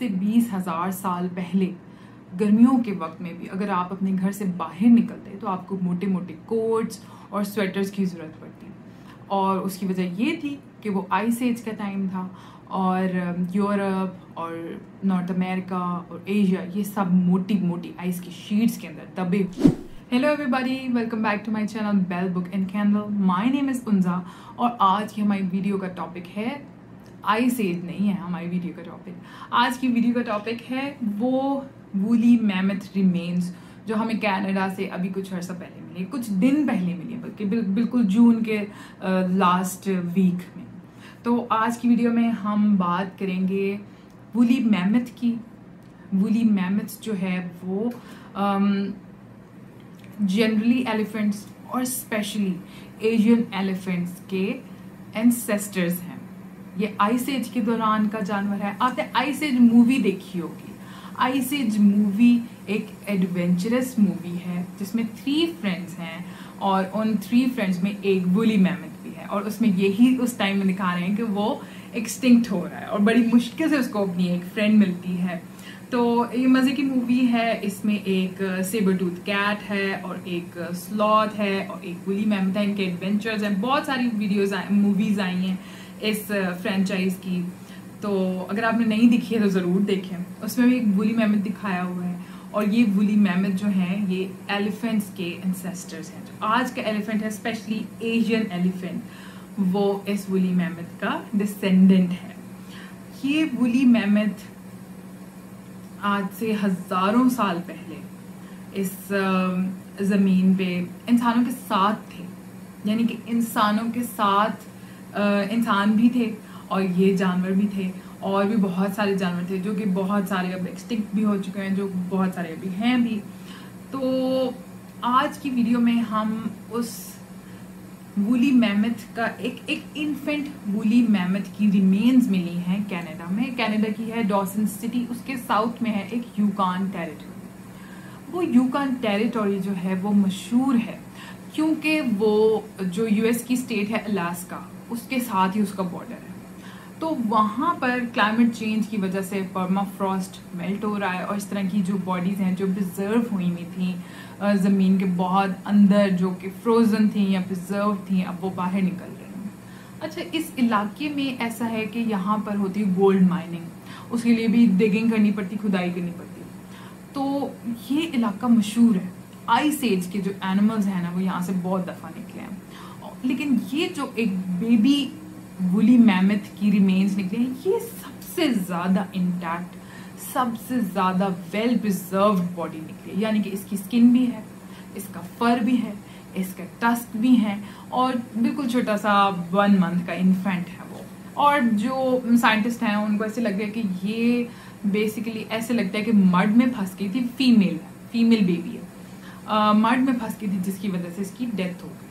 से 20,000 साल पहले गर्मियों के वक्त में भी अगर आप अपने घर से बाहर निकलते तो आपको मोटे मोटे कोट्स और स्वेटर्स की ज़रूरत पड़ती। और उसकी वजह ये थी कि वो आइस एज का टाइम था और यूरोप और नॉर्थ अमेरिका और एशिया ये सब मोटी मोटी आइस की शीट्स के अंदर दबे। Hello everybody, welcome back to my channel Bell Book and Candle. My name is Unja और आज की हमारी वीडियो का टॉपिक है आइस एज नहीं है हमारी वीडियो का टॉपिक। आज की वीडियो का टॉपिक है वो वूली मैमथ रिमेन्स जो हमें कनाडा से अभी कुछ अर्सा पहले मिले, कुछ दिन पहले मिले, बल्कि बिल्कुल जून के लास्ट वीक में। तो आज की वीडियो में हम बात करेंगे वूली मैमथ की। वूली मैमथ जो है वो जनरली एलिफेंट्स और स्पेशली एशियन एलिफेंट्स के एंसेस्टर्स हैं। ये आइस एज के दौरान का जानवर है। आपने आइस एज मूवी देखी होगी। आइस एज मूवी एक एडवेंचरस मूवी है जिसमें 3 फ्रेंड्स हैं और उन 3 फ्रेंड्स में एक वूली मैमथ भी है और उसमें यही उस टाइम में दिखा रहे हैं कि वो एक्सटिंक्ट हो रहा है और बड़ी मुश्किल से उसको अपनी एक फ्रेंड मिलती है। तो ये मज़े की मूवी है। इसमें एक सेबर टूथ कैट है और एक स्लॉथ है और एक वूली मैमथ है। इनके एडवेंचर्स हैं। बहुत सारी मूवीज़ आई हैं इस फ्रेंचाइज की। तो अगर आपने नहीं देखी है तो ज़रूर देखें। उसमें भी एक वूली मैमथ दिखाया हुआ है और ये वूली मैमथ जो हैं ये एलिफेंट्स के एंसेस्टर्स हैं। जो आज का एलिफेंट है स्पेशली एशियन एलिफेंट, वो इस वूली मैमथ का डिसेंडेंट है। ये वूली मैमथ आज से हज़ारों साल पहले इस ज़मीन पे इंसानों के साथ थे, यानी कि इंसानों के साथ इंसान भी थे और ये जानवर भी थे और भी बहुत सारे जानवर थे जो कि बहुत सारे अब एक्सटिंक्ट भी हो चुके हैं, जो बहुत सारे अभी हैं भी। तो आज की वीडियो में हम उस वूली मैमथ का एक इन्फेंट वूली मैमथ की रिमेन्स मिली हैं कनाडा में। कनाडा की है डॉसन सिटी, उसके साउथ में है एक यूकान टेरिटरी। वो यूकान टेरिटरी जो है वो मशहूर है क्योंकि वो जो यूएस की स्टेट है अलास्का उसके साथ ही उसका बॉर्डर है। तो वहाँ पर क्लाइमेट चेंज की वजह से परमाफ्रॉस्ट मेल्ट हो रहा है और इस तरह की जो बॉडीज़ हैं जो प्रिजर्व हुई हुई थी ज़मीन के बहुत अंदर, जो कि फ्रोज़न थी या प्रिजर्व थी, अब वो बाहर निकल रही हैं। अच्छा, इस इलाके में ऐसा है कि यहाँ पर होती है गोल्ड माइनिंग, उसके लिए भी डिगिंग करनी पड़ती, खुदाई करनी पड़ती। तो ये इलाका मशहूर है। आइस एज के जो एनिमल्स हैं ना वो यहाँ से बहुत दफ़ा निकले हैं, लेकिन ये जो एक बेबी वूली मैमथ की रिमेन्स निकले हैं ये सबसे ज़्यादा इंटैक्ट, सबसे ज़्यादा वेल प्रिजर्व्ड बॉडी निकली। यानी कि इसकी स्किन भी है, इसका फर भी है, इसके टस्क भी हैं और बिल्कुल छोटा सा 1 मंथ का इन्फेंट है वो। और जो साइंटिस्ट हैं उनको ऐसे लग रहा है कि ये बेसिकली ऐसे लगता है कि मड में फंस गई थी, फीमेल बेबी है, मड में फंस गई थी जिसकी वजह से इसकी डेथ हो गई।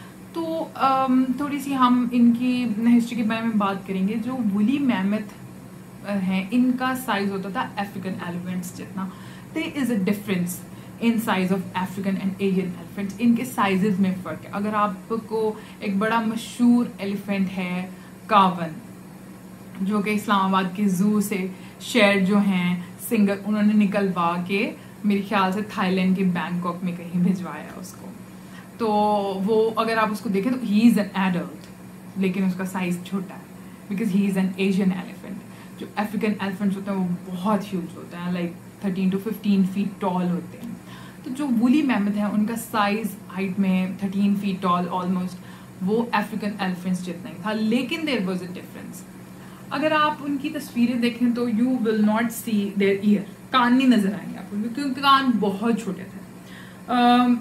तो थोड़ी सी हम इनकी हिस्ट्री के बारे में बात करेंगे। जो वूली मैमथ हैं इनका साइज होता था अफ्रीकन एलिफेंट्स जितना। There is a difference in size of African and Asian elephants. इनके साइजेस में फ़र्क है। अगर आपको एक बड़ा मशहूर एलिफेंट है कावन, जो कि इस्लामाबाद के ज़ू से शेर जो हैं सिंगर उन्होंने निकलवा के मेरे ख्याल से थाईलैंड के बैंकॉक में कहीं भिजवाया उसको। तो वो अगर आप उसको देखें तो ही इज़ एन एडल्ट लेकिन उसका साइज छोटा है because he is an Asian elephant. जो अफ्रीकन एलिफेंट्स होते हैं वो बहुत ह्यूज होते हैं, लाइक 13 to 15 फीट टॉल होते हैं। तो जो वूली मैमथ है उनका साइज हाइट में 13 फीट टॉल ऑलमोस्ट वो अफ्रीकन एलिफेंट्स जितना ही था, लेकिन देयर वाज अ डिफरेंस। अगर आप उनकी तस्वीरें देखें तो you will not see their ear, कान नहीं नजर आएंगे आपको क्योंकि कान बहुत छोटे थे।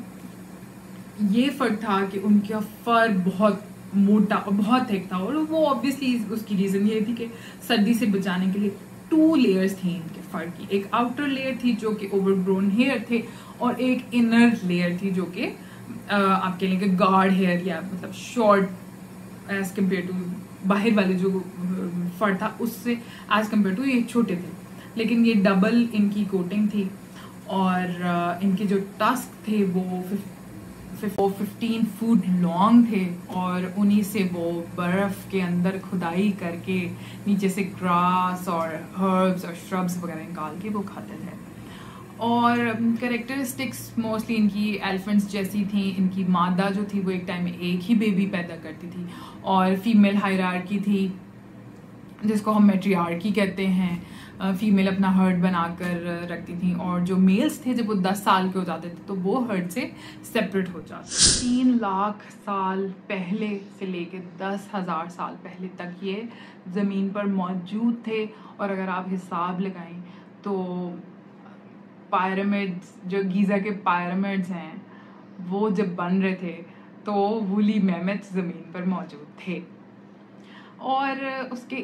ये फर्क था कि उनका फर बहुत मोटा और बहुत थिक था और वो ऑब्वियसली उसकी रीज़न ये थी कि सर्दी से बचाने के लिए 2 लेयर्स थी इनके फर की। एक आउटर लेयर थी जो कि ओवरग्रोन हेयर थे और एक इनर लेयर थी जो कि आपके लिए गार्ड हेयर या मतलब शॉर्ट एज कम्पेयर टू बाहर वाले जो फर था उससे एज कम्पेयर टू ये छोटे थे, लेकिन ये डबल इनकी कोटिंग थी। और इनके जो टस्क थे वो 15 फुट लॉन्ग थे और उन्हीं से वो बर्फ़ के अंदर खुदाई करके नीचे से ग्रास और हर्ब्स और श्रब्स वगैरह निकाल के वो खाते थे। और कैरेक्टरिस्टिक्स मोस्टली इनकी एलिफेंट्स जैसी थी। इनकी मादा जो थी वो एक टाइम में एक ही बेबी पैदा करती थी और फीमेल हायरार्की थी जिसको हम मैट्रियार्की कहते हैं। फीमेल अपना हर्ड बनाकर रखती थी और जो मेल्स थे जब वो 10 साल के हो जाते थे तो वो हर्ड से सेपरेट हो जाते। 3 लाख साल पहले से लेके 10,000 साल पहले तक ये ज़मीन पर मौजूद थे। और अगर आप हिसाब लगाएं तो पिरामिड्स, जो गीज़ा के पिरामिड्स हैं, वो जब बन रहे थे तो वूली मैमथ ज़मीन पर मौजूद थे। और उसके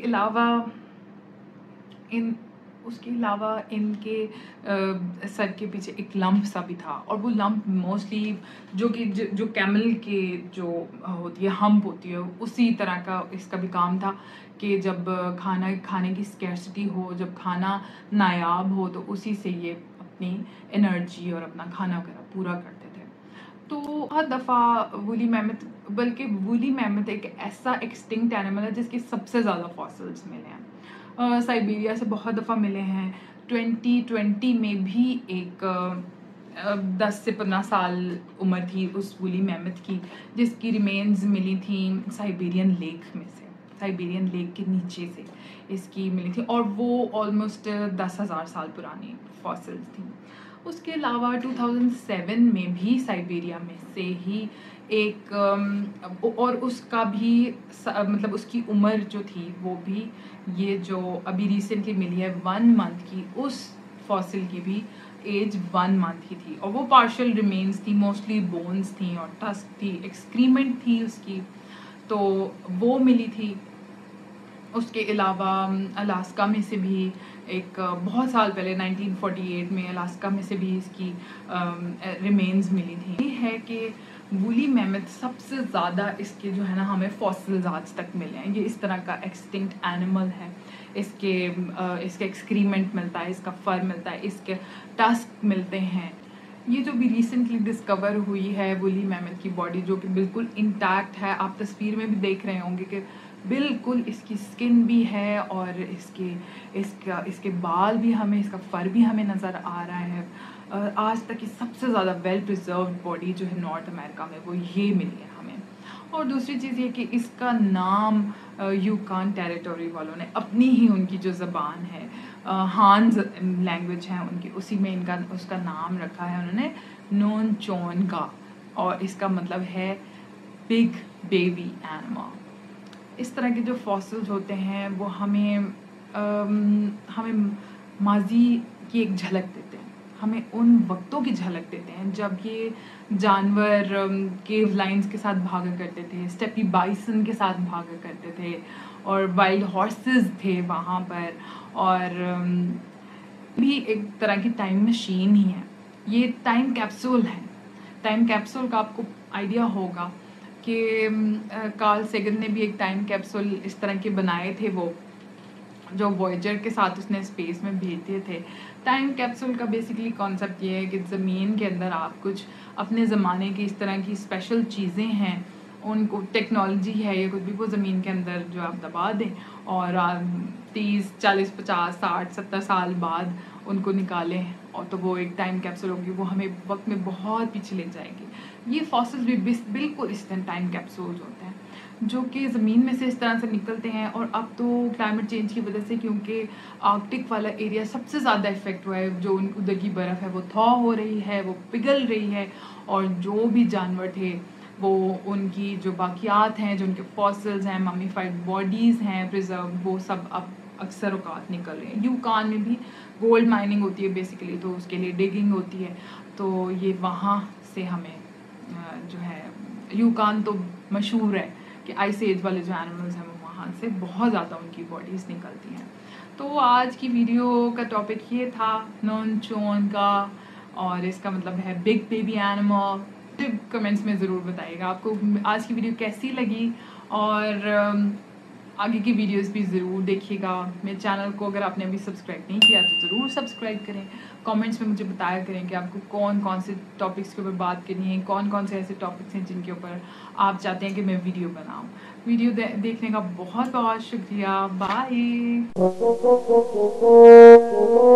अलावा इनके सर के पीछे एक लंप सा भी था और वो लंप मोस्टली जो कैमल के जो होती है हम्प होती है उसी तरह का इसका भी काम था कि जब खाने की स्कैर्सिटी हो, जब खाना नायाब हो तो उसी से ये अपनी एनर्जी और अपना खाना वगैरह पूरा करते थे। तो बहुत दफ़ा वूली मैमथ, बल्कि वूली मैमथ एक ऐसा एक्सटिंक्ट एनिमल है जिसके सबसे ज़्यादा फॉसिल्स मिले हैं। साइबेरिया से बहुत दफ़ा मिले हैं। 2020 में भी एक 10 से 15 साल उम्र थी उस वूली मैमथ की जिसकी रिमेन्स मिली थी साइबेरियन लेक में से, साइबेरियन लेक के नीचे से इसकी मिली थी और वो ऑलमोस्ट 10,000 साल पुरानी फॉसिल्स थी। उसके अलावा 2007 में भी साइबेरिया में से ही एक और उसका भी मतलब उसकी उम्र जो थी वो भी ये जो अभी रिसेंटली मिली है 1 मंथ की, उस फॉसिल की भी एज 1 मंथ की थी और वो पार्शियल रिमेन्स थी, मोस्टली बोन्स थी और टस्क थी, एक्सक्रीमेंट थी उसकी, तो वो मिली थी। उसके अलावा अलास्का में से भी एक बहुत साल पहले 1948 में अलास्का में से भी इसकी रिमेन्स मिली थी। ये है कि वूली मैमथ सबसे ज़्यादा इसके जो है ना हमें फॉसिल्स आज तक मिले हैं। ये इस तरह का एक्सटिंक्ट एनिमल है। इसके एक्सक्रीमेंट मिलता है, इसका फर मिलता है, इसके टस्क मिलते हैं। ये जो भी रिसेंटली डिस्कवर हुई है वूली मैमथ की बॉडी जो कि बिल्कुल इंटैक्ट है, आप तस्वीर में भी देख रहे होंगे कि बिल्कुल इसकी स्किन भी है और इसके बाल भी हमें, इसका फर भी हमें नज़र आ रहा है। आज तक की सबसे ज़्यादा वेल प्रिजर्व्ड बॉडी जो है नॉर्थ अमेरिका में वो ये मिली है हमें। और दूसरी चीज़ ये कि इसका नाम यूकान टेरिटोरी वालों ने अपनी ही उनकी जो ज़बान है हान्स लैंग्वेज है उनकी, उसी में उसका नाम रखा है उन्होंने नोनचोनगा और इसका मतलब है बिग बेबी एनिमल। इस तरह के जो फॉसिल्स होते हैं वो हमें माजी की एक झलक देते हैं, हमें उन वक्तों की झलक देते हैं जब ये जानवर केव लाइन्स के साथ भागा करते थे, स्टेपी बाइसन के साथ भागा करते थे और वाइल्ड हॉर्सेस थे वहाँ पर। और भी एक तरह की टाइम मशीन ही है, ये टाइम कैप्सूल है। टाइम कैप्सूल का आपको आइडिया होगा कि कार्ल सेगन ने भी एक टाइम कैप्सूल इस तरह के बनाए थे, वो जो वॉयेजर के साथ उसने स्पेस में भेजे थे। टाइम कैप्सूल का बेसिकली कॉन्सेप्ट ये है कि ज़मीन के अंदर आप कुछ अपने ज़माने की इस तरह की स्पेशल चीज़ें हैं, उनको टेक्नोलॉजी है या कुछ भी, वो ज़मीन के अंदर जो आप दबा दें और 30, 40, 50, 60, 70 साल बाद उनको निकालें और तो वो एक टाइम कैप्सूल होगी, वो हमें वक्त में बहुत पीछे ले जाएगी। ये फॉसिल्स भी बिल्कुल इस तरह टाइम कैप्सूल्स होते हैं जो कि ज़मीन में से इस तरह से निकलते हैं। और अब तो क्लाइमेट चेंज की वजह से, क्योंकि आर्कटिक वाला एरिया सबसे ज़्यादा इफेक्ट हुआ है, जो उधर की बर्फ़ है वो थॉ हो रही है, वो पिघल रही है और जो भी जानवर थे वो उनकी जो बाकियात हैं, जो उनके फॉसिल्स हैं, ममीफाइड बॉडीज़ हैं प्रिजर्व, वो सब अब अक्सर औकात निकल रहे हैं। यूकान में भी गोल्ड माइनिंग होती है बेसिकली, तो उसके लिए डिगिंग होती है, तो ये वहाँ से हमें जो है, यूकान तो मशहूर है कि आइस एज वाले जो एनिमल्स हैं वो वहाँ से बहुत ज़्यादा उनकी बॉडीज़ निकलती हैं। तो आज की वीडियो का टॉपिक ये था नोनचोन का, और इसका मतलब है बिग बेबी एनिमल। कमेंट्स में ज़रूर बताइएगा आपको आज की वीडियो कैसी लगी और आगे की वीडियोस भी ज़रूर देखिएगा। मेरे चैनल को अगर आपने अभी सब्सक्राइब नहीं किया तो ज़रूर सब्सक्राइब करें। कमेंट्स में मुझे बताया करें कि आपको कौन कौन से टॉपिक्स के ऊपर बात करनी है, कौन कौन से ऐसे टॉपिक्स हैं जिनके ऊपर आप चाहते हैं कि मैं वीडियो बनाऊँ। वीडियो देखने का बहुत बहुत शुक्रिया। बाय।